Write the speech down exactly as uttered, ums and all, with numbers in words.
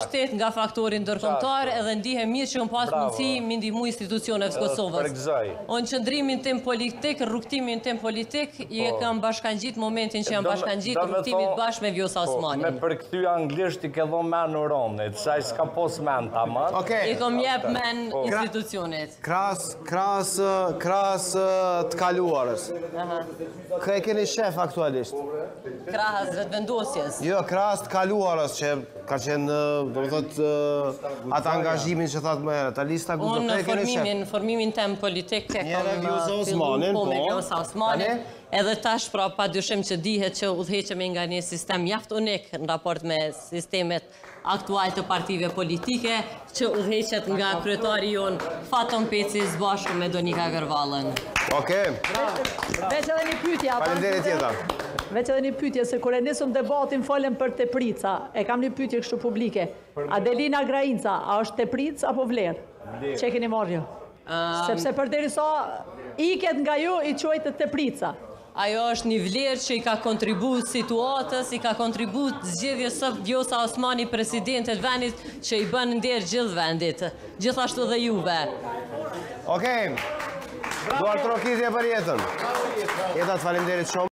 mbështet nga faktori ndërkombëtar edhe ndihem mirë që unë pas mundësi mi ndihmu institucioneve të Kosovës. Unë qëndrimin tim politik, rrugtimin tim politik, i kam bashkangjit momentin që jam bashkangjit rrugtimit bashkë me Vjosa Osmanin. Me përkthy anglisht i ke dhon men uronit, saj s'ka pos men ta man. I kom jep men institucionit. Kras, kras, kras të kaluarës. Kë e keni shef aktualisht? Krahas vetëvendosjes. Jo, kras të kaluarës që ka qenë, do të thotë, atë angazhimin që thatë më herë. Ta lista guzo, kë e keni shef? Unë formimin tem politik e kam Vjosa Osmanin, po me Vjosa Osmanin. Edhe tash pra pa dyshim që dihet që udhëheqemi nga një sistem mjaft unik në raport me sistemet aktual të partive politike, që udhëheqet nga kryetari jon Faton Peci bashkë me Donika Gërvallën. Oke. Veç edhe një pyetje. Faleminderit tjeta. Veç edhe një pyetje, se kur e nisëm debatin folën për Teprica, e kam një pyetje kështu publike. Adelina Grainca, a është Tepric apo Vlerë? Që keni marrë jo? Sepse përderisa iket nga ju i quajtë Teprica. Ajo është një vlerë që i ka kontribu situatës, i ka kontribu zgjedhjes së Vjosa Osmani, presidentet vendit, që i bën nder gjithë vendit, gjithashtu dhe juve. Okej, duar trokitje për jetën. Jeta të faleminderit shumë.